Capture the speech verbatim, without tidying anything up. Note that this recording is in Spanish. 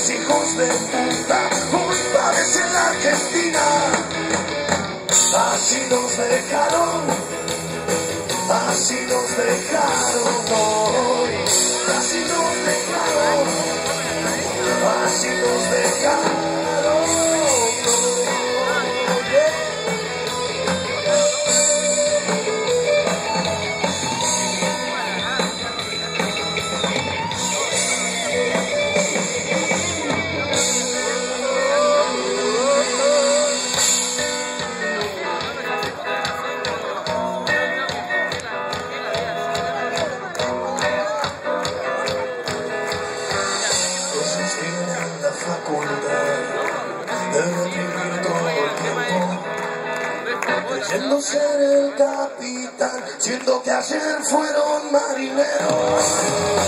esos hijos de puta, culpables en la Argentina. Así nos dejaron, así nos dejaron hoy, así nos dejaron, así nos dejaron. Creyendo ser el capitán, siendo que ayer fueron marineros.